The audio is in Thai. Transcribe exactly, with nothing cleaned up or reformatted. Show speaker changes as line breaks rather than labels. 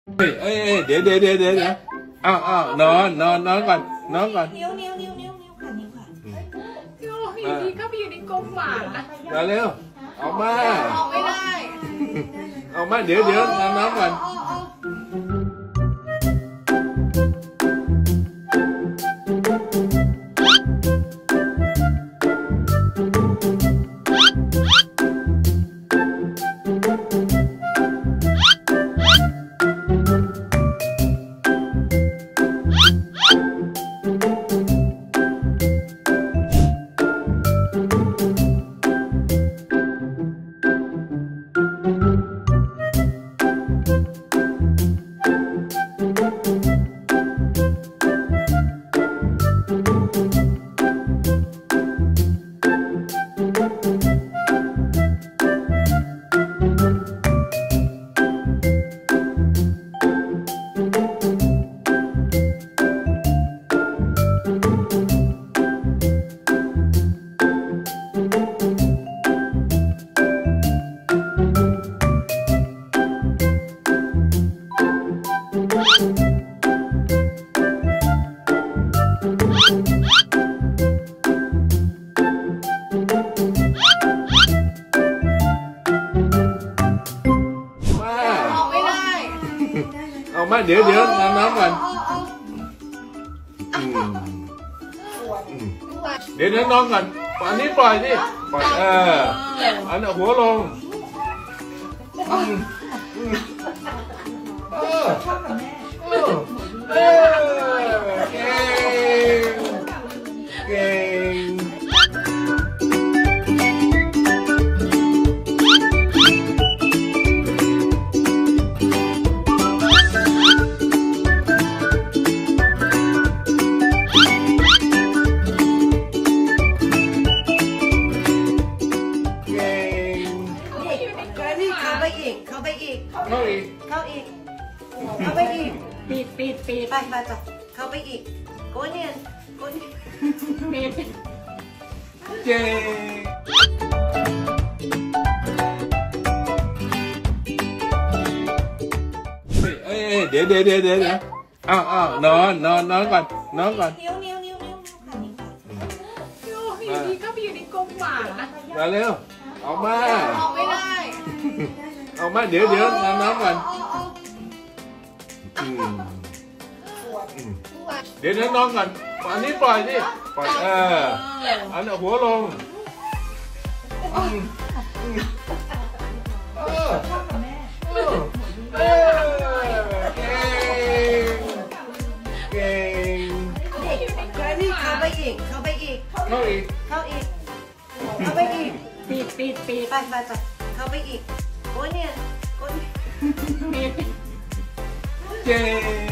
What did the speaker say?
เฮ้ยเอ้ยเดี๋ยวเดี๋ยวเดี๋ยวเดี๋ยวอ้าวอ้าวนอนนอนนอนก่อนนอนก่อน
นิ้วนิ้วนิ้วนิ้วนิ้วค่ะนิ้วค่ะ
อยู่ดีก็ไปอยู่ในกรงหมานะ
มาเร็วออกมา
ออกไม่ได้
ออกมาเดี๋ยวเดี๋ยวนอนน้ำก่อนออกมาเดี๋ยวเดี๋ยวนอนน้ำก่อนเดี๋ยวเดี๋ยวนอนก่อนอันนี้ปล่อยดิปล่อยเอออันนี้หัวลงเออเออเก่งเก่ง
เข้าไปอีกเข้าไปอีก
เข้าอีก
เข้าอีกเข้าไปอีก
ปิดปิดปิด
ไปไปไปเข้าไปอีกโกเนียนโกเนียน
ปิด
เจ๊เอ้ยเดี๋ยวเดี๋ยวเดี๋ยวเดี๋ยวอ้าวอ้าวนอนนอนนอนก่อนนอนก่อน
นิ้วนิ้วนิ้วนิ้วค่ะนิ้วค่ะ
อยู่ดีก็ไปอยู่ในกรงหมานะ
มาเร็วออกมา
ออกไม่ได้
ออกมาเดี๋ยวเดี๋ยวนอนน้ำก่อนเดี๋ยวเดี๋ยวนอนก่อนอันนี้ปล่อยดิปล่อยเอออันนี้หัวลงเออเออเออเก่งเก่ง
นี่เข้าไปอีกเข้าไปอีก
เข้าอีก
เข้าอีกเข้าไปอีก
ปิดปิดปิด
ไปไปไปเข้าไปอีกโกเนียนโกเนียน
เจ๊